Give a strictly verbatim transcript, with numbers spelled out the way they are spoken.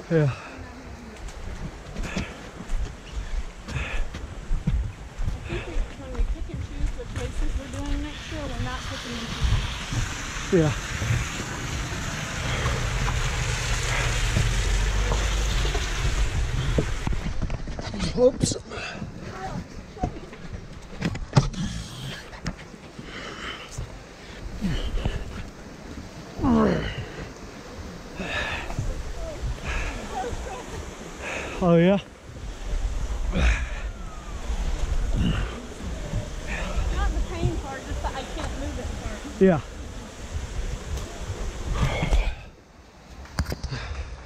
Yeah. When we pick and choose the places we're doing next year, we're not picking and choosing. Yeah. Oops. Oh yeah. Not the pain part, just that I can't move it part. Yeah.